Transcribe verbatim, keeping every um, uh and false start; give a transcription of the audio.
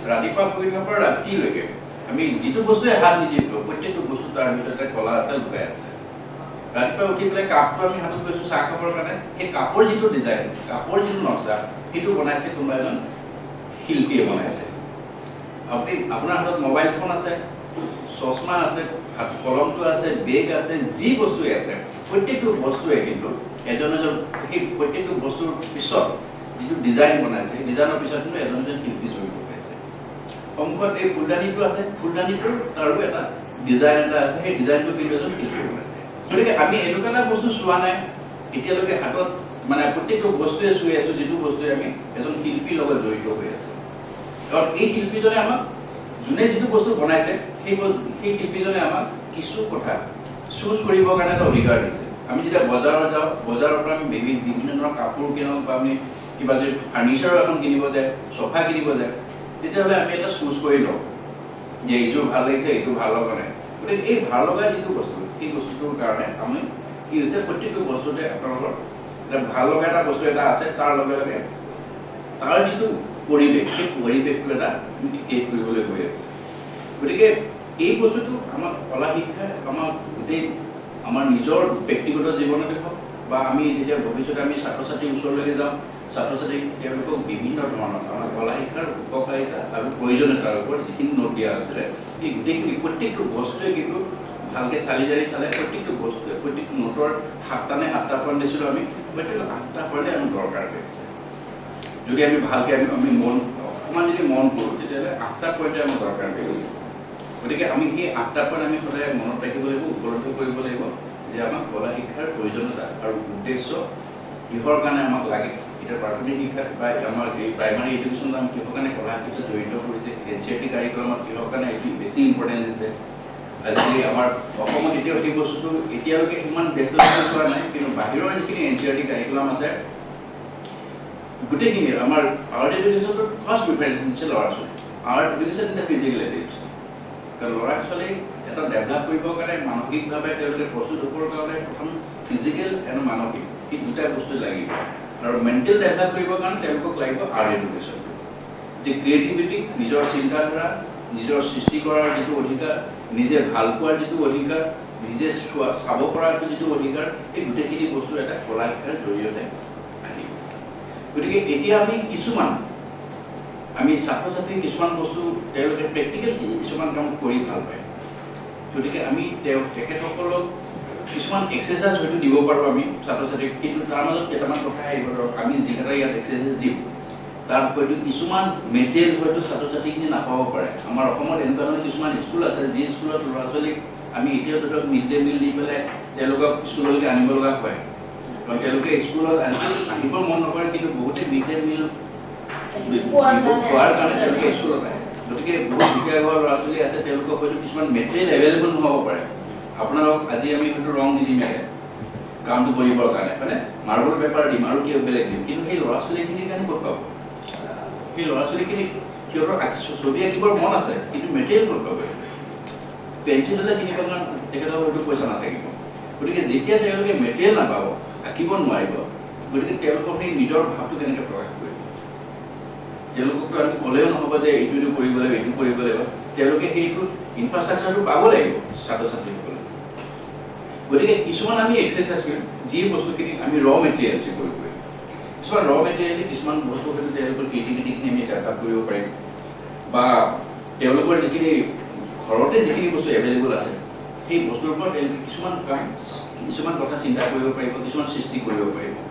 ৰাতিপুৱা শুই উঠাৰ পৰা ৰাতিলৈকে আমি যিটো বস্তুৱে হাত নিদিওঁ প্ৰত্যেকটো বস্তু তাৰ ভিতৰতে কলা এটা লুকাই আছে ৰাতিপুৱা উঠি পেলাই কাপটো আমি হাতত লৈছোঁ চাহ খাবৰ কাৰণে সেই কাপৰ যিটো ডিজাইন কাপৰ যিটো নক্সা সেইটো বনাইছে কোনোবা এজন শিল্পীয়ে বনাইছে আপুনি আপোনাৰ হাতত মোবাইল ফোন আছে চশমা আছে হাত কলমটো আছে বেগ আছে যি বস্তুৱে আছে প্ৰত্যেকটো বস্তুৱে কিন্তু এজন এজন সেই প্ৰত্যেকটো বস্তুৰ পিছত যিটো ডিজাইন বনাইছে সেই ডিজাইনৰ পিছত কিন্তু এজন এজন শিল্পী জড়িত হৈ আছে সন্মুখত এই ফুলদানিটো আছে ফুলদানিটোৰ তাৰো এটা ডিজাইন এটা আছে সেই ডিজাইনটো কিন্তু এজন শিল্পী বনাইছে গতিকে আমি এনেকুৱা এটা বস্তু চোৱা নাই এতিয়ালৈকে হাতত মানে প্ৰত্যেকটো বস্তুৱে চুই আছো যিটো বস্তুৱে আমি এজন শিল্পীৰ লগত জড়িত হৈ আছে কাৰণ এই শিল্পীজনে আমাক যোনে যিটো বস্তু বনাইছে সেই সেই শিল্পীজনে আমাক কিছু কথা চুজ কৰিবৰ কাৰণে এটা অধিকাৰ দিছে আমি যেতিয়া বজাৰত যাওঁ বজাৰৰ পৰা আমি বিভিন্ন বিভিন্ন ধৰণৰ কাপোৰ কিনো বা আমি কিবা যদি ফাৰ্নিচাৰ এখন কিনিব যায় চফা কিনিব যায় তেতিয়াহ'লে আমি এটা চুজ কৰি লওঁ যে এইটো ভাল লাগিছে এইটো ভাল লগা নাই গতিকে এই ভাল লগা যিটো বস্তু সেই বস্তুটোৰ কাৰণে আমি কি হৈছে প্ৰত্যেকটো বস্তুতে আপোনালোকৰ এটা ভাল লগা এটা বস্তু এটা আছে তাৰ লগে লগে তাৰ যিটো পৰিৱেশ সেই পৰিৱেশটো এটা ক্ৰিয়েট কৰিবলৈ গৈ আছে গতিকে এই বস্তুটো আমাক কলা শিক্ষাই আমাক গোটেই আমাৰ নিজৰ ব্যক্তিগত জীৱনতে হওক বা আমি যেতিয়া ভৱিষ্যতে আমি ছাত্ৰ ছাত্ৰীৰ ওচৰলৈকে যাওঁ ছাত্ৰ ছাত্ৰী তেওঁলোকক বিভিন্ন ধৰণৰ আমাৰ কলা শিক্ষাৰ উপকাৰিতা আৰু প্ৰয়োজনীয়তাৰ ওপৰত যিখিনি নোট দিয়া আছিলে সেই গোটেইখিনি প্ৰত্যেকটো বস্তুৱে কিন্তু ভালকৈ চালি জাৰি চালে প্ৰত্যেকটো বস্তুৱে প্ৰত্যেকটো নোটৰ সাতটা নে আঠটা পইণ্ট দিছিলোঁ আমি প্ৰত্যেকটো আঠটা পইণ্টে আমাক দৰকাৰ হৈ আছে যদি আমি ভালকৈ আমি আমি মন অকণমান যদি মন কৰোঁ তেতিয়াহ'লে আঠটা পইণ্টে আমাক দৰকাৰ হৈ আছে গতিকে আমি সেই আঠটা পইণ্ট আমি সদায় মনত ৰাখিব লাগিব উপলব্ধি কৰিব লাগিব যে আমাক কলা শিক্ষাৰ প্ৰয়োজনীয়তা আৰু উদ্দেশ্য কিহৰ কাৰণে আমাক লাগে এতিয়া প্ৰাথমিক শিক্ষা বা আমাৰ এই প্ৰাইমাৰী এডুকেশ্যনত আমি কিহৰ কাৰণে কলা শিক্ষা জড়িত কৰিছে এন চি আৰ টি কাৰিকুলামত কিহৰ কাৰণে এইটো বেছি ইম্পৰ্টেঞ্চ দিছে আজিকালি আমাৰ অসমত এতিয়াও সেই বস্তুটো এতিয়ালৈকে ইমান ডেভেলপমেণ্ট কৰা নাই কিন্তু বাহিৰৰ যিখিনি N C R T curriculum আছে গোটেইখিনি আমাৰ আৰ্ট এডুকেশ্যনটো ফাৰ্ষ্ট প্ৰিফাৰেঞ্চ দিছে ল'ৰা ছোৱালী art education in the physical education কাৰণ ল'ৰা ছোৱালীক এটা ডেভেলপ কৰিবৰ কাৰণে মানসিকভাৱে তেওঁলোকে প্ৰস্তুত হ'বৰ কাৰণে প্ৰথম ফিজিকেল আৰু মানসিক এই দুটা বস্তু লাগিব আৰু মেণ্টেল ডেভেলপ কৰিবৰ কাৰণে তেওঁলোকক লাগিব আৰ্ট এডুকেশ্যনটো যে ক্ৰিয়েটিভিটি নিজৰ চিন্তাধাৰা নিজৰ সৃষ্টি কৰাৰ যিটো অধিকাৰ নিজে ভাল পোৱাৰ যিটো অধিকাৰ নিজে চোৱা চাব পৰাৰ যিটো অধিকাৰ এই গোটেইখিনি বস্তু এটা কলা শিক্ষাৰ জৰিয়তে আহিব গতিকে এতিয়া আমি কিছুমান আমি ছাত্ৰ ছাত্ৰী কিছুমান বস্তু তেওঁলোকে প্ৰেক্টিকেল কিছুমান কাম কৰি ভাল পায় গতিকে আমি তেওঁ তেখেতসকলক কিছুমান এক্সাৰচাইজ হয়তো দিব পাৰোঁ আমি ছাত্ৰ ছাত্ৰীক কিন্তু তাৰ মাজত কেইটামান কথা আহিব ধৰক আমি যিকেইটা ইয়াত এক্সাৰচাইজ দিম তাত হয়তো কিছুমান মেটেৰিয়েল হয়তো ছাত্ৰ ছাত্ৰীখিনি নাপাব পাৰে আমাৰ অসমত এনেকুৱা ধৰণৰ কিছুমান স্কুল আছে যি স্কুলত ল'ৰা ছোৱালীক আমি এতিয়াও ধৰক মিড ডে মিল দি পেলাই তেওঁলোকক স্কুললৈকে আনিব লগা হয় কাৰণ তেওঁলোকে স্কুলত আহিব মন নকৰে কিন্তু বহুতে মিড ডে মিল খোৱাৰ কাৰণে তেওঁলোকে স্কুলত আহে গতিকে বহুত দুখীয়া ঘৰৰ ল'ৰা ছোৱালী আছে তেওঁলোকক হয়তো কিছুমান মেটেৰিয়েল এভেইলেবল নহ'ব পাৰে আপোনালোক আজি আমি হয়তো ৰং দি দিম ইয়াতে কামটো কৰিবৰ কাৰণে মানে মাৰ্বল পেপাৰ দিম আৰু কিয় বেলেগ দিম কিন্তু সেই ল'ৰা ছোৱালীখিনিৰ কাৰণে ক'ত পাব সেই ল'ৰা ছোৱালীখিনিক সিহঁতৰ ছবি আঁকিবৰ মন আছে কিন্তু মেটেৰিয়েল ক'ত পাব পেঞ্চিল এটা কিনিবৰ কাৰণে তেখেতৰ হয়তো পইচা নাথাকিব গতিকে যেতিয়া তেওঁলোকে মেটেৰিয়েল নাপাব আঁকিব নোৱাৰিব গতিকে তেওঁলোকক সেই নিজৰ ভাৱটো কেনেকৈ প্ৰকাশ কৰিব তেওঁলোককতো আমি ক'লেও নহ'ব যে এইটো এইটো কৰিব লাগিব এইটো কৰিব লাগিব তেওঁলোকে সেইটো ইনফ্ৰাষ্ট্ৰাকচাৰটো পাব লাগিব ছাত্ৰ ছাত্ৰীসকলে গতিকে কিছুমান আমি এক্সাৰচাইজ কৰিম যি বস্তুখিনি আমি ৰ মেটেৰিয়েলছ কৰিব পাৰিম কিছুমান ৰ মেটেৰিয়েল কিছুমান বস্তু হয়তো তেওঁলোকৰ ক্ৰিয়েটিভিটিখিনি আমি ডেভেলপ কৰিব পাৰিম বা তেওঁলোকৰ যিখিনি ঘৰতে যিখিনি বস্তু এভেইলেবল আছে সেই বস্তুৰ ওপৰত তেওঁলোকে কিছুমান কাম কিছুমান কথা চিন্তা কৰিব পাৰিব কিছুমান সৃষ্টি কৰিব পাৰিব